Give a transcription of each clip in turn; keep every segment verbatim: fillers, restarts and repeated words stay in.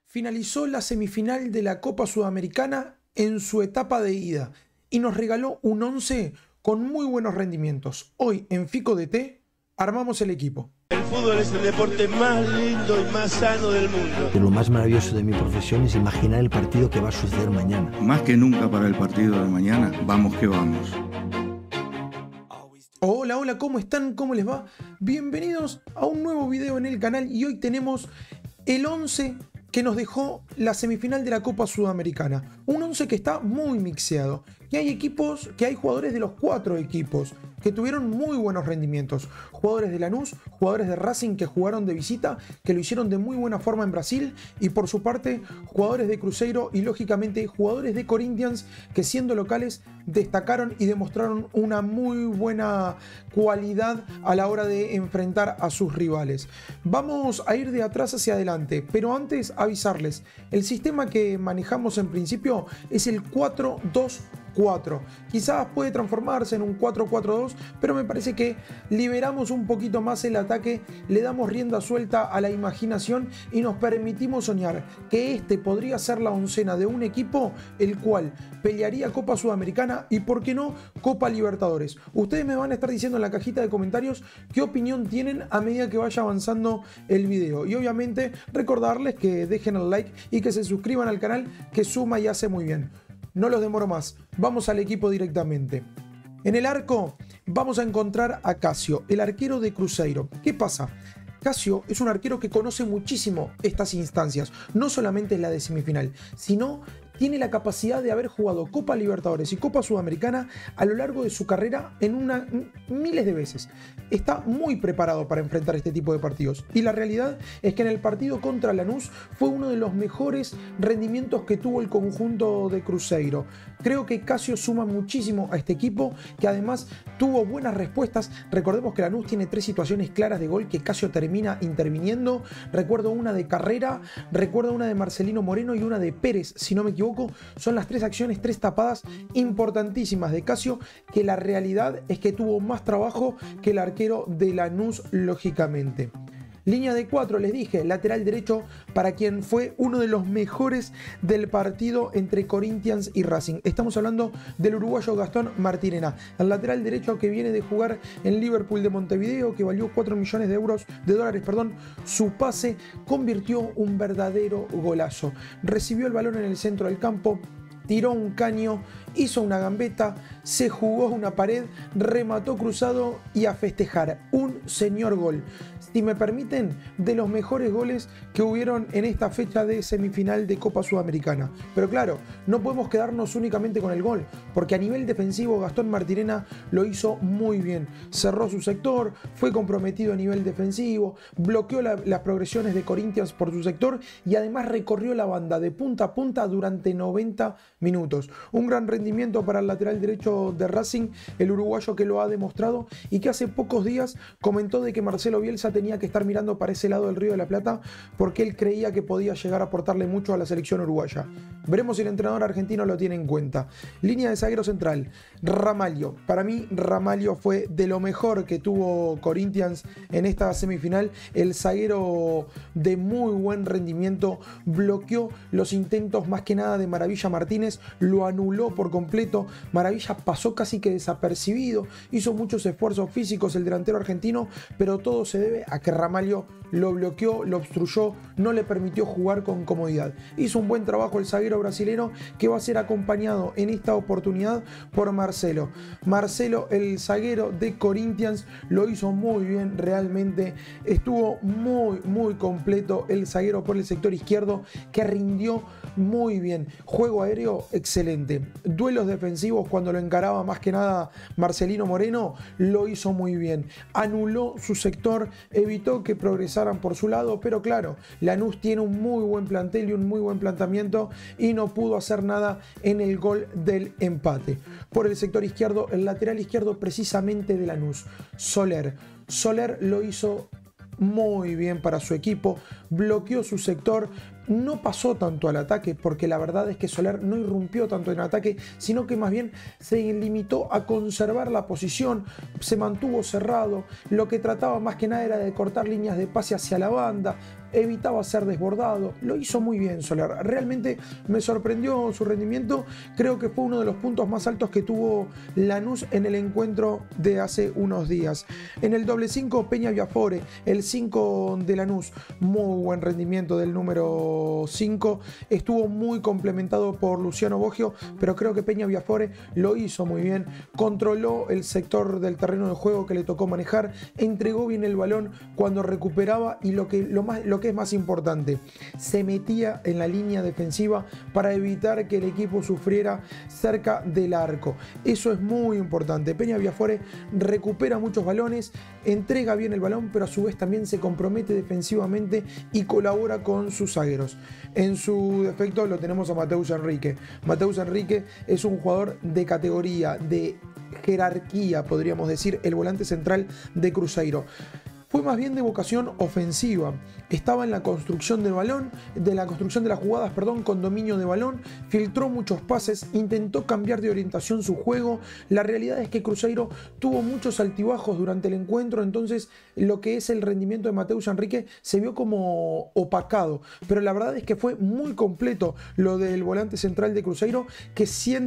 Finalizó la semifinal de la Copa Sudamericana en su etapa de ida y nos regaló un once con muy buenos rendimientos. Hoy en Fico D T armamos el equipo. El fútbol es el deporte más lindo y más sano del mundo. Lo más maravilloso de mi profesión es imaginar el partido que va a suceder mañana. Más que nunca para el partido de mañana, vamos que vamos. Hola, hola, ¿cómo están? ¿Cómo les va? Bienvenidos a un nuevo video en el canal y hoy tenemos el once que nos dejó la semifinal de la Copa Sudamericana. Un once que está muy mixeado, que hay equipos, que hay jugadores de los cuatro equipos que tuvieron muy buenos rendimientos. Jugadores de Lanús, jugadores de Racing que jugaron de visita, que lo hicieron de muy buena forma en Brasil, y por su parte jugadores de Cruzeiro y lógicamente jugadores de Corinthians que siendo locales destacaron y demostraron una muy buena cualidad a la hora de enfrentar a sus rivales. Vamos a ir de atrás hacia adelante, pero antes avisarles, el sistema que manejamos en principio es el cuatro dos cuatro. Quizás puede transformarse en un cuatro cuatro dos, pero me parece que liberamos un poquito más el ataque, le damos rienda suelta a la imaginación y nos permitimos soñar que este podría ser la oncena de un equipo el cual pelearía Copa Sudamericana y, por qué no, Copa Libertadores. Ustedes me van a estar diciendo en la cajita de comentarios qué opinión tienen a medida que vaya avanzando el video, y obviamente recordarles que dejen el like y que se suscriban al canal, que suma y hace muy bien. No los demoro más, vamos al equipo directamente. En el arco vamos a encontrar a Cássio, el arquero de Cruzeiro. ¿Qué pasa? Cássio es un arquero que conoce muchísimo estas instancias, no solamente la de semifinal, sino tiene la capacidad de haber jugado Copa Libertadores y Copa Sudamericana a lo largo de su carrera en una, miles de veces. Está muy preparado para enfrentar este tipo de partidos. Y la realidad es que en el partido contra Lanús fue uno de los mejores rendimientos que tuvo el conjunto de Cruzeiro. Creo que Cássio suma muchísimo a este equipo, que además tuvo buenas respuestas. Recordemos que Lanús tiene tres situaciones claras de gol que Cássio termina interviniendo. Recuerdo una de Carrera, recuerdo una de Marcelino Moreno y una de Pérez, si no me equivoco. Son las tres acciones, tres tapadas importantísimas de Cássio, que la realidad es que tuvo más trabajo que el arquero de Lanús, lógicamente. Línea de cuatro, les dije, lateral derecho para quien fue uno de los mejores del partido entre Corinthians y Racing. Estamos hablando del uruguayo Gastón Martirena, el lateral derecho que viene de jugar en Liverpool de Montevideo, que valió cuatro millones de euros, de dólares, perdón. Su pase convirtió un verdadero golazo. Recibió el balón en el centro del campo, tiró un caño, hizo una gambeta, se jugó una pared, remató cruzado y a festejar. Un señor gol. Si me permiten, de los mejores goles que hubieron en esta fecha de semifinal de Copa Sudamericana. Pero claro, no podemos quedarnos únicamente con el gol, porque a nivel defensivo Gastón Martirena lo hizo muy bien. Cerró su sector, fue comprometido a nivel defensivo, bloqueó la, las progresiones de Corinthians por su sector y además recorrió la banda de punta a punta durante noventa minutos. Un gran rendimiento para el lateral derecho de Racing, el uruguayo que lo ha demostrado y que hace pocos días comentó de que Marcelo Bielsa tenía que estar mirando para ese lado del Río de la Plata porque él creía que podía llegar a aportarle mucho a la selección uruguaya. Veremos si el entrenador argentino lo tiene en cuenta. Línea de zaguero central, Ramalho. Para mí Ramalho fue de lo mejor que tuvo Corinthians en esta semifinal. El zaguero de muy buen rendimiento, bloqueó los intentos más que nada de Maravilla Martínez, lo anuló por completo. Maravilla pasó casi que desapercibido, hizo muchos esfuerzos físicos el delantero argentino, pero todo se debe a que Ramalho lo bloqueó, lo obstruyó, no le permitió jugar con comodidad. Hizo un buen trabajo el zaguero brasilero, que va a ser acompañado en esta oportunidad por Marcelo. Marcelo, el zaguero de Corinthians, lo hizo muy bien, realmente estuvo muy muy completo el zaguero por el sector izquierdo, que rindió muy bien. Juego aéreo excelente. Duelos defensivos cuando lo encaraba más que nada Marcelino Moreno, lo hizo muy bien. Anuló su sector, evitó que progresaran por su lado, pero claro, Lanús tiene un muy buen plantel y un muy buen planteamiento y no pudo hacer nada en el gol del empate. Por el sector izquierdo, el lateral izquierdo precisamente de Lanús, Soler. Soler lo hizo muy bien para su equipo, bloqueó su sector, no pasó tanto al ataque, porque la verdad es que Soler no irrumpió tanto en ataque, sino que más bien se limitó a conservar la posición, se mantuvo cerrado, lo que trataba más que nada era de cortar líneas de pase hacia la banda, evitaba ser desbordado, lo hizo muy bien Soler, realmente me sorprendió su rendimiento, creo que fue uno de los puntos más altos que tuvo Lanús en el encuentro de hace unos días. En el doble cinco, Peña Viafore, el cinco de Lanús, muy buen rendimiento del número cinco, estuvo muy complementado por Luciano Boggio, pero creo que Peña Viafore lo hizo muy bien, controló el sector del terreno de juego que le tocó manejar, entregó bien el balón cuando recuperaba y lo que, lo más, lo que es más importante, se metía en la línea defensiva para evitar que el equipo sufriera cerca del arco. Eso es muy importante. Peña Viafore recupera muchos balones, entrega bien el balón, pero a su vez también se compromete defensivamente y colabora con sus zagueros. En su defecto lo tenemos a Mateus Enrique. Mateus Enrique es un jugador de categoría, de jerarquía, podríamos decir, el volante central de Cruzeiro. Fue más bien de vocación ofensiva. Estaba en la construcción del balón, de la construcción de las jugadas, perdón, con dominio de balón, filtró muchos pases, intentó cambiar de orientación su juego. La realidad es que Cruzeiro tuvo muchos altibajos durante el encuentro, entonces lo que es el rendimiento de Mateus Enrique se vio como opacado. Pero la verdad es que fue muy completo lo del volante central de Cruzeiro, que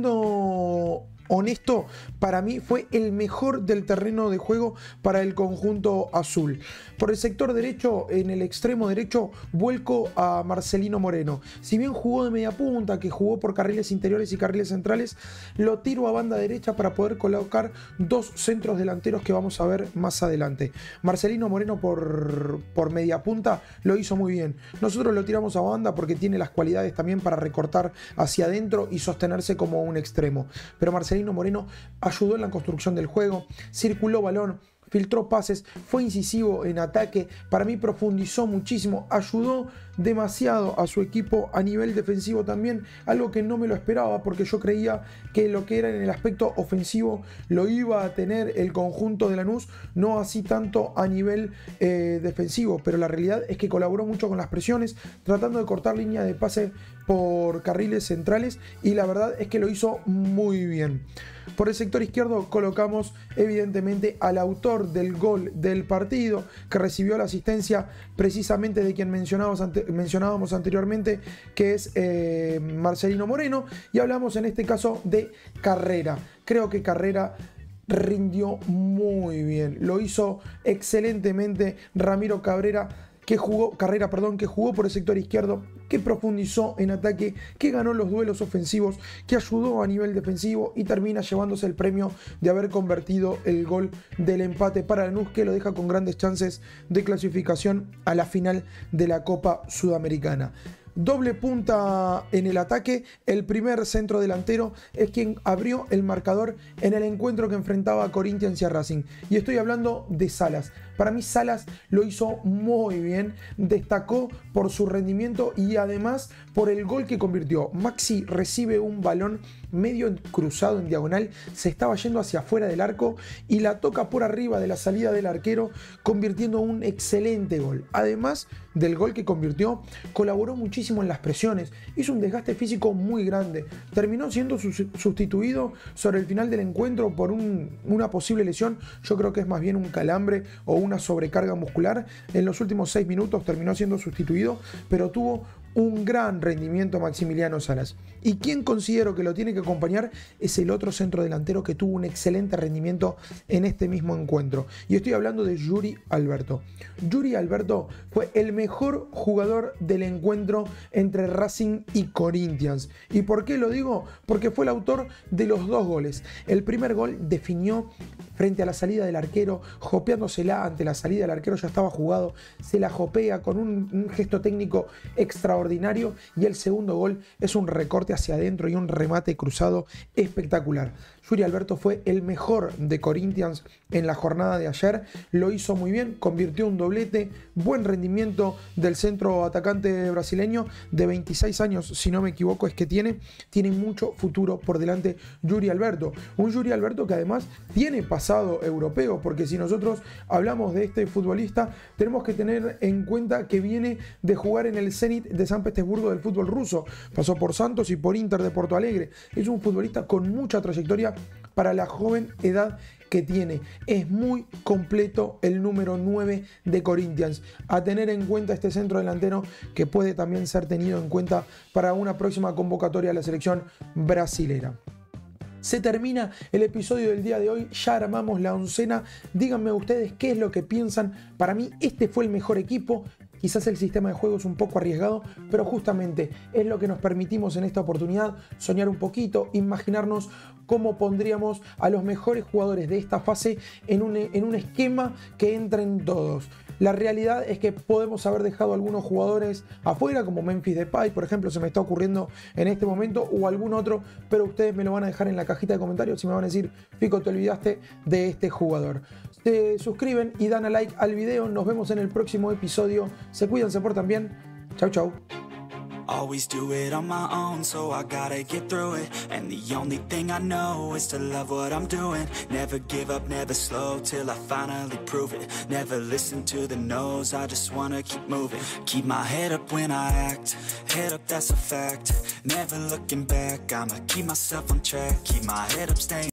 siendo honesto, para mí fue el mejor del terreno de juego para el conjunto azul. Por el sector derecho, en el extremo derecho, vuelco a Marcelino Moreno. Si bien jugó de media punta, que jugó por carriles interiores y carriles centrales, lo tiro a banda derecha para poder colocar dos centros delanteros que vamos a ver más adelante. Marcelino Moreno por, por media punta lo hizo muy bien. Nosotros lo tiramos a banda porque tiene las cualidades también para recortar hacia adentro y sostenerse como un extremo. Pero Marcelino Moreno ayudó en la construcción del juego, circuló balón, filtró pases, fue incisivo en ataque, para mí profundizó muchísimo, ayudó demasiado a su equipo a nivel defensivo también, algo que no me lo esperaba porque yo creía que lo que era en el aspecto ofensivo lo iba a tener el conjunto de Lanús, no así tanto a nivel eh, defensivo, pero la realidad es que colaboró mucho con las presiones, tratando de cortar línea de pase por carriles centrales y la verdad es que lo hizo muy bien. Por el sector izquierdo colocamos evidentemente al autor del gol del partido, que recibió la asistencia precisamente de quien mencionábamos, ante, mencionábamos anteriormente, que es eh, Marcelino Moreno, y hablamos en este caso de Carrera. Creo que Carrera rindió muy bien, lo hizo excelentemente Ramiro Cabrera, que jugó, Carrera, perdón, que jugó por el sector izquierdo, que profundizó en ataque, que ganó los duelos ofensivos, que ayudó a nivel defensivo y termina llevándose el premio de haber convertido el gol del empate para Lanús, que lo deja con grandes chances de clasificación a la final de la Copa Sudamericana. Doble punta en el ataque, el primer centro delantero es quien abrió el marcador en el encuentro que enfrentaba a Corinthians y a Racing. Y estoy hablando de Salas. Para mí Salas lo hizo muy bien, destacó por su rendimiento y además por el gol que convirtió. Maxi recibe un balón medio cruzado en diagonal, se estaba yendo hacia afuera del arco y la toca por arriba de la salida del arquero, convirtiendo un excelente gol. Además del gol que convirtió, colaboró muchísimo en las presiones, hizo un desgaste físico muy grande, terminó siendo sustituido sobre el final del encuentro por un, una posible lesión, yo creo que es más bien un calambre o una sobrecarga muscular. En los últimos seis minutos terminó siendo sustituido, pero tuvo un gran rendimiento Maximiliano Salas. Y quien considero que lo tiene que acompañar es el otro centro delantero que tuvo un excelente rendimiento en este mismo encuentro. Y estoy hablando de Yuri Alberto. Yuri Alberto fue el mejor jugador del encuentro entre Racing y Corinthians. ¿Y por qué lo digo? Porque fue el autor de los dos goles. El primer gol definió frente a la salida del arquero, jopeándosela ante la salida del arquero, ya estaba jugado, se la jopea con un, un gesto técnico extraordinario, y el segundo gol es un recorte hacia adentro y un remate cruzado espectacular. Yuri Alberto fue el mejor de Corinthians en la jornada de ayer, lo hizo muy bien, convirtió un doblete, buen rendimiento del centro atacante brasileño de veintiséis años, si no me equivoco es que tiene, tiene mucho futuro por delante Yuri Alberto, un Yuri Alberto que además tiene pasado europeo, porque si nosotros hablamos de este futbolista tenemos que tener en cuenta que viene de jugar en el Zenit de San Petersburgo del fútbol ruso, pasó por Santos y por Inter de Porto Alegre, es un futbolista con mucha trayectoria para la joven edad que tiene. Es muy completo el número nueve de Corinthians. A tener en cuenta este centro delantero que puede también ser tenido en cuenta para una próxima convocatoria a la selección brasilera. Se termina el episodio del día de hoy, ya armamos la oncena. Díganme ustedes qué es lo que piensan. Para mí este fue el mejor equipo. Quizás el sistema de juego es un poco arriesgado, pero justamente es lo que nos permitimos en esta oportunidad, soñar un poquito, imaginarnos cómo pondríamos a los mejores jugadores de esta fase en un, en un esquema que entren todos. La realidad es que podemos haber dejado algunos jugadores afuera, como Memphis Depay, por ejemplo, se me está ocurriendo en este momento, o algún otro, pero ustedes me lo van a dejar en la cajita de comentarios y me van a decir, Fico, te olvidaste de este jugador. Se suscriben y dan a like al video. Nos vemos en el próximo episodio. Se cuidan, se portan bien. Chau, chau. Always do it on my own, so I gotta get through it. And the only thing I know is to love what I'm doing. Never give up, never slow, till I finally prove it. Never listen to the no's, I just wanna keep moving. Keep my head up when I act, head up, that's a fact. Never looking back, I'ma keep myself on track. Keep my head up, staying